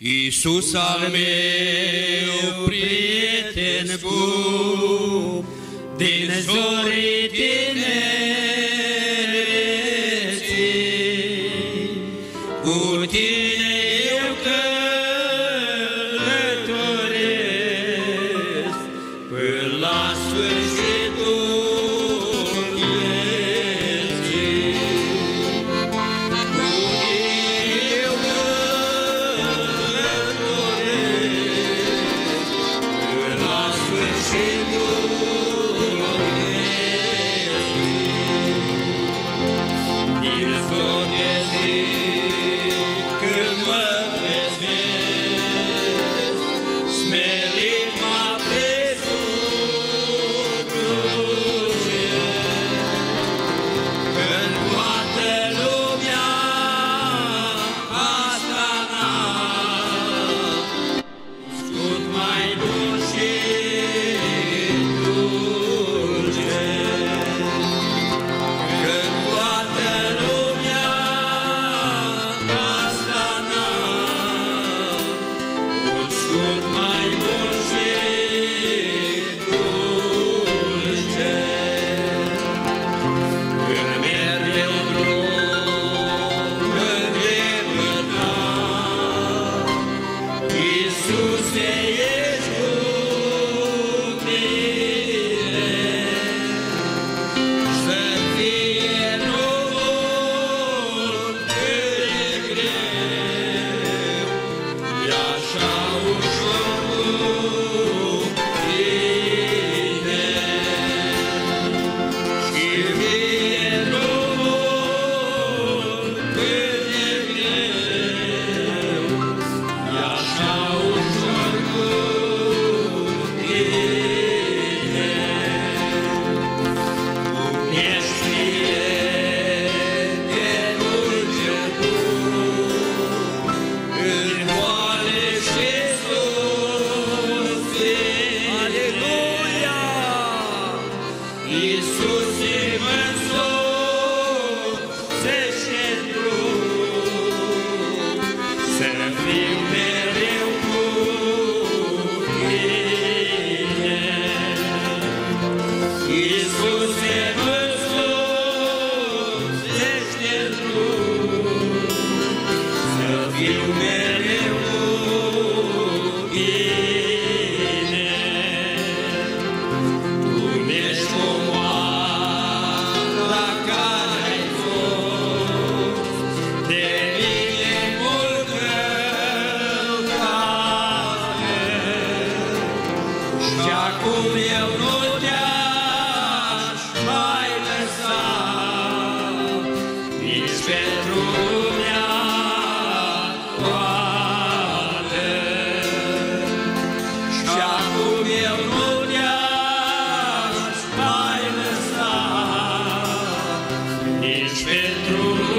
Iisus al meu, prieten scump, din zorii tinereții, cu tine eu călătoresc până la sfârșitul vieții. Cu tine eu călătoresc până la sfârșitul vieții. Din zor de zi, când mă trezesc, smerit mă aprins sub cruce. Când toată lumea asta n-ascult mai bun și dulce. Când toată lumea asta n-ascult mai bun și dulce. Când merg eu drum îndepărtat, Iisuse, ești cu mine. Să-mi fie drumul cât de greu, e așa ușor cu tine. Și fie drumul cât de greu, e așa ușor cu tine. Ești prietenul cel bun în boale și suferințe. Aleluia! Iisuse, mă însoțește în drum, să fiu mereu cu tine. Iisuse, mă însoțește în drum, să fiu mereu cu tine. Tu mi-ești comoara care-ai fost de mine mult căutată. Și acum eu nu te-aș mai lăsa, nici pentru lumea toată. Și acum eu nu te-aș mai lăsa, nici pentru